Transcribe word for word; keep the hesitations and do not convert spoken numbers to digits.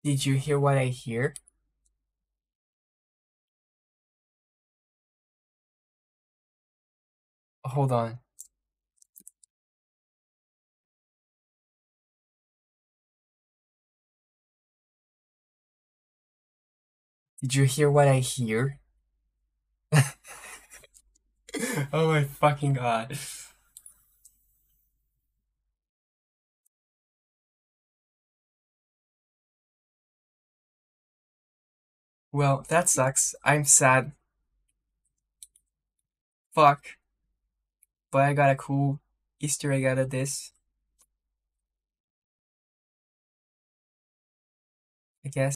Did you hear what I hear? Hold on. Did you hear what I hear? Oh my fucking god. Well, that sucks. I'm sad. Fuck. But I got a cool Easter egg out of this, I guess.